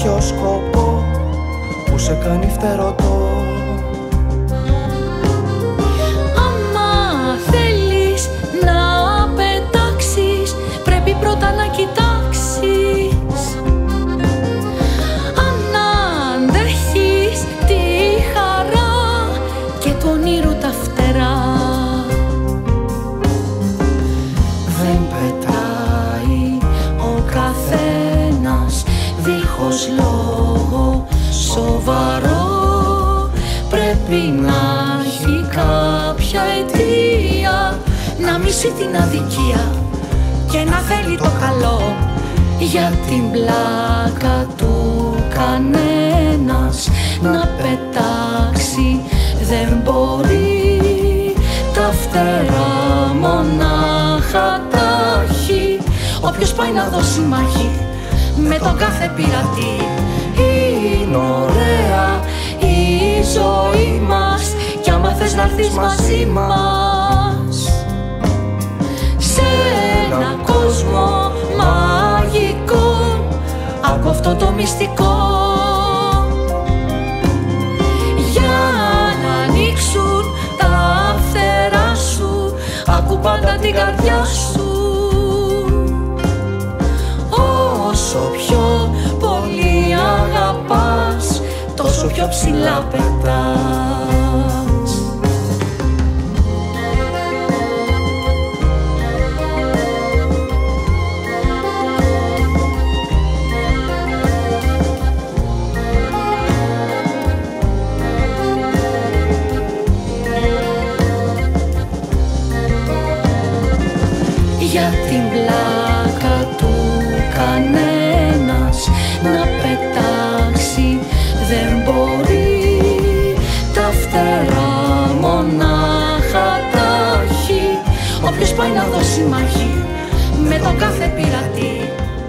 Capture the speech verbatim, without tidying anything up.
κάποιο σκοπό που σε κάνει φτερωτό. Άμα θέλεις να πετάξεις, πρέπει πρώτα να κοιτάξεις αν αντέχεις τη χαρά και του ονείρου τα φτερά. Δεν πετάει ο καθένας δίχως λόγο σοβαρό, πρέπει να έχει κάποια αιτία να μισεί την αδικία και να θέλει το καλό. Για την πλάκα του κανένας να πετάξει δεν μπορεί, τα φτερά μονάχα τα έχει όποιος πάει να δώσει μάχη με τον κάθε πειρατή. Είναι ωραία η ζωή μας κι άμα θες να έρθεις μαζί μας σε ένα κόσμο μαγικό, άκου αυτό το μυστικό. Για να ανοίξουν τα φτερά σου, άκου πάντα την καρδιά σου. Όσο πιο πολύ αγαπάς, τόσο πιο ψηλά πετάς. Για την πλάκα του κανένας να πετάξει δεν μπορεί, τα φτερά μονάχα τα έχει όποιος πάει να δώσει μάχη με τον κάθε πειρατή.